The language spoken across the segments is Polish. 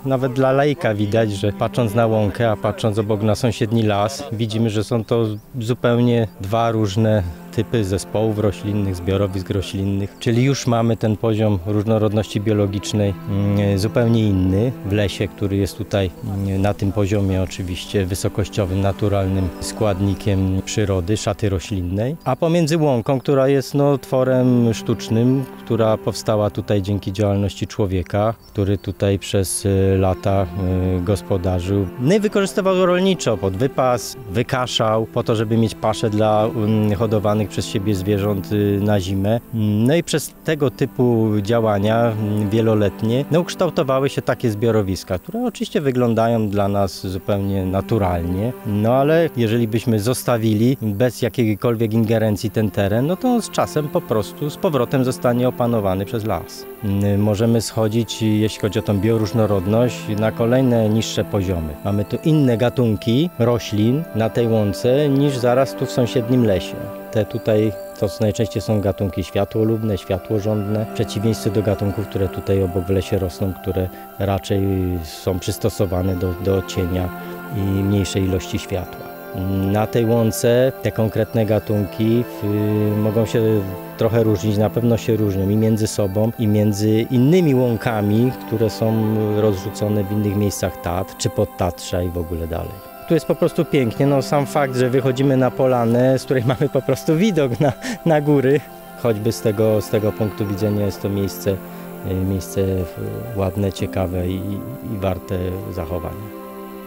nawet dla laika widać, że patrząc na łąkę, a patrząc obok na sąsiedni las, widzimy, że są to zupełnie dwa różne typy zespołów roślinnych, zbiorowisk roślinnych, czyli już mamy ten poziom różnorodności biologicznej zupełnie inny w lesie, który jest tutaj na tym poziomie oczywiście wysokościowym, naturalnym składnikiem przyrody, szaty roślinnej, a pomiędzy łąką, która jest tworem sztucznym, która powstała tutaj dzięki działalności człowieka, który tutaj przez lata gospodarzył. No i wykorzystywał go rolniczo pod wypas, wykaszał po to, żeby mieć paszę dla hodowanych przez siebie zwierząt na zimę. No i przez tego typu działania wieloletnie ukształtowały się takie zbiorowiska, które oczywiście wyglądają dla nas zupełnie naturalnie, no ale jeżeli byśmy zostawili bez jakiejkolwiek ingerencji ten teren, no to z czasem po prostu z powrotem zostanie opanowany przez las. Możemy schodzić, jeśli chodzi o tą bioróżnorodność, na kolejne niższe poziomy. Mamy tu inne gatunki roślin na tej łące niż zaraz tu w sąsiednim lesie. Te tutaj to najczęściej są gatunki światłolubne, światłożądne, w przeciwieństwie do gatunków, które tutaj obok w lesie rosną, które raczej są przystosowane do cienia i mniejszej ilości światła. Na tej łące te konkretne gatunki mogą się trochę różnić, na pewno się różnią i między sobą, i między innymi łąkami, które są rozrzucone w innych miejscach Tatr, czy Podtatrza i w ogóle dalej. Tu jest po prostu pięknie, sam fakt, że wychodzimy na polanę, z której mamy po prostu widok na góry, choćby z tego punktu widzenia jest to miejsce ładne, ciekawe i warte zachowania.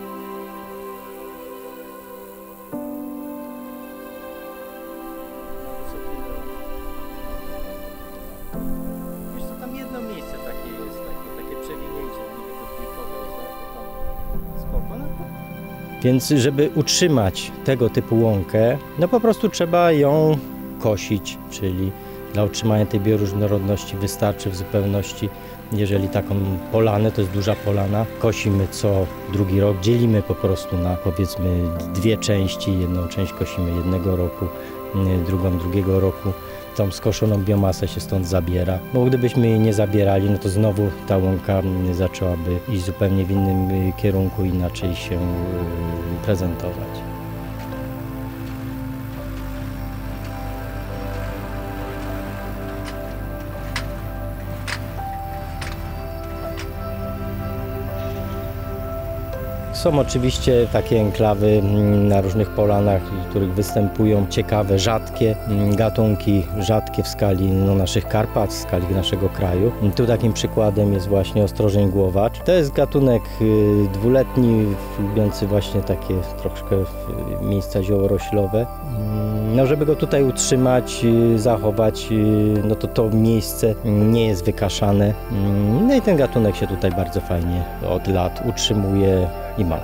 Tam jedno miejsce takie jest, takie przewinięcie, niby to dwójkowe jest, spoko. Więc żeby utrzymać tego typu łąkę, po prostu trzeba ją kosić, czyli dla utrzymania tej bioróżnorodności wystarczy w zupełności, jeżeli taką polanę, to jest duża polana, kosimy co drugi rok, dzielimy po prostu na powiedzmy dwie części, jedną część kosimy jednego roku, drugą drugiego roku. Tą skoszoną biomasę się stąd zabiera, bo gdybyśmy jej nie zabierali, to znowu ta łąka zaczęłaby iść zupełnie w innym kierunku, inaczej się prezentować. Są oczywiście takie enklawy na różnych polanach, w których występują ciekawe, rzadkie gatunki, rzadkie w skali naszych Karpat, w skali naszego kraju. Tu takim przykładem jest właśnie ostrożeń głowacz. To jest gatunek dwuletni, lubiący właśnie takie troszkę miejsca ziołoroślowe. Żeby go tutaj utrzymać, zachować, to miejsce nie jest wykaszane. I ten gatunek się tutaj bardzo fajnie od lat utrzymuje i ma.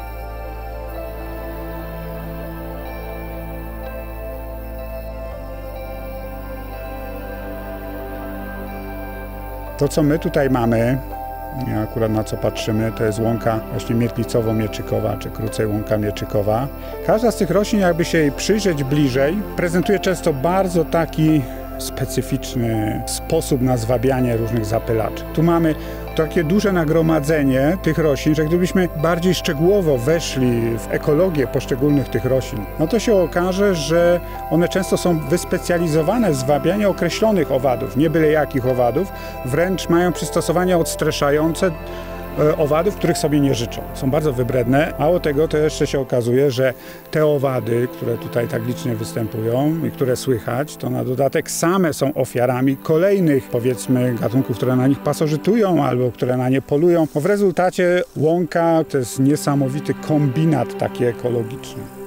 To, co my tutaj mamy, akurat na co patrzymy, to jest łąka właśnie mietlicowo-mieczykowa, czy krócej łąka mieczykowa. Każda z tych roślin, jakby się jej przyjrzeć bliżej, prezentuje często bardzo taki specyficzny sposób na zwabianie różnych zapylaczy. Tu mamy takie duże nagromadzenie tych roślin, że gdybyśmy bardziej szczegółowo weszli w ekologię poszczególnych tych roślin, to się okaże, że one często są wyspecjalizowane w zwabianiu określonych owadów, nie byle jakich owadów, wręcz mają przystosowania odstraszające owadów, których sobie nie życzą. Są bardzo wybredne. Mało tego, to jeszcze się okazuje, że te owady, które tutaj tak licznie występują i które słychać, to na dodatek same są ofiarami kolejnych, powiedzmy, gatunków, które na nich pasożytują albo które na nie polują. W rezultacie łąka to jest niesamowity kombinat taki ekologiczny.